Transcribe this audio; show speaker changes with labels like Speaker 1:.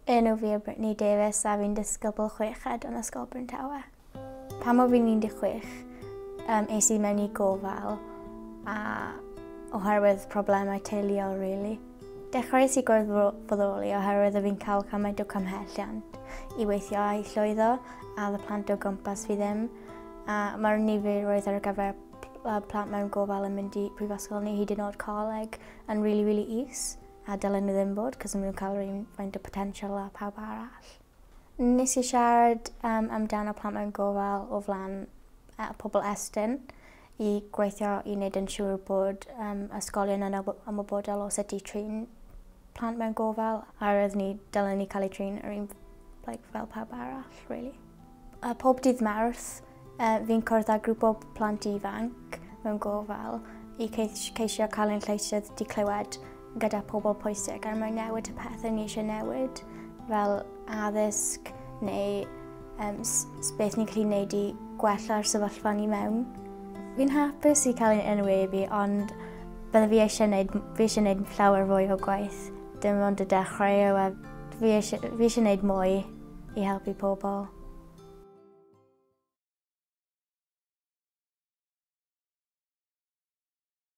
Speaker 1: Enw fi o Brittany Davies a fi'n disgybl 6 yn ysgol Bryntawe. Pan o fi'n 16, es I mewn I gofal a oherwydd problemau teuluol, really. Dechreuais I gwrthfoddoli oherwydd fi'n cael cymaint o cymhelliant I weithio a'i llwyddo a y plant o gwmpas fi ddim. Mae'r niferoedd ar gyfer plant mewn gofal yn mynd I prifysgol neu hyd yn oed coleg yn really is. A dylen nhw ddim bod, cos nhw'n cael rhywun faint o potensial a pawb arall. Nes I siarad amdano plant mewn gofal o flaen pobl estyn I gweithio I wneud yn siŵr bod ysgolion yn ymwybodol o sut I trin plant mewn gofal a dylen ni cael ei trin yr un fel pawb arall, really. Pob dydd Mawrth, fi'n cwrdd â grŵp o plant ifanc mewn gofal I ceisio cael ein lleisydd di clywed gyda pobl pwysig er mwyn newid y pethau ni eisiau newid, fel addysg neu beth ni'n gallu gwneud I gwella'r sefyllfa ni mewn. Fi'n hapus I cael ein enwebu, ond bydde fi eisiau gwneud llawer fwy o gwaith. Dim ond y dechrau, fi eisiau gwneud mwy I helpu pobl.